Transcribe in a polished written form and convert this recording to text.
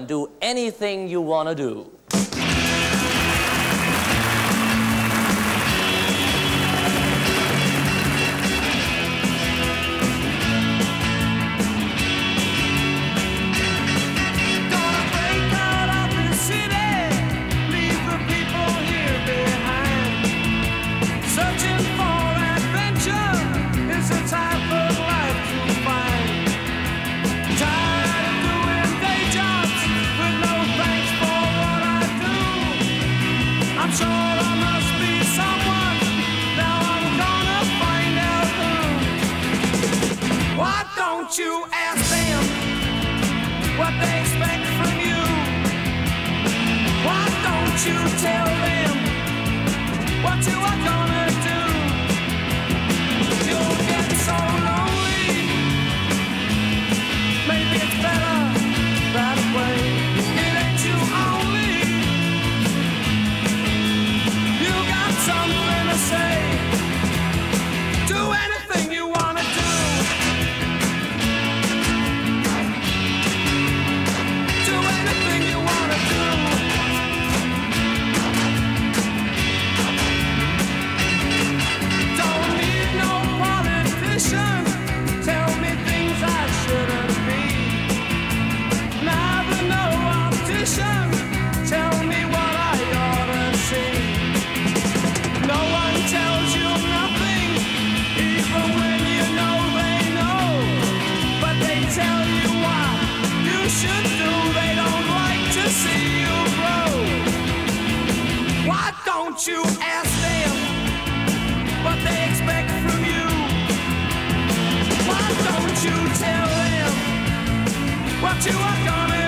and do anything you want to do. Don't you ask them what they expect from you? Why don't you tell them what you are gonna do? You'll get so lonely. Maybe it's better that way. It ain't you only. You got something to say. Do anything you wanna do. Tell me things I shouldn't be. Neither no optician. Tell me what I ought to see. No one tells you nothing, even when you know they know. But they tell you what you should do. They don't like to see you grow. Why don't you ask them what they expect from you? Why don't you tell them what you are gonna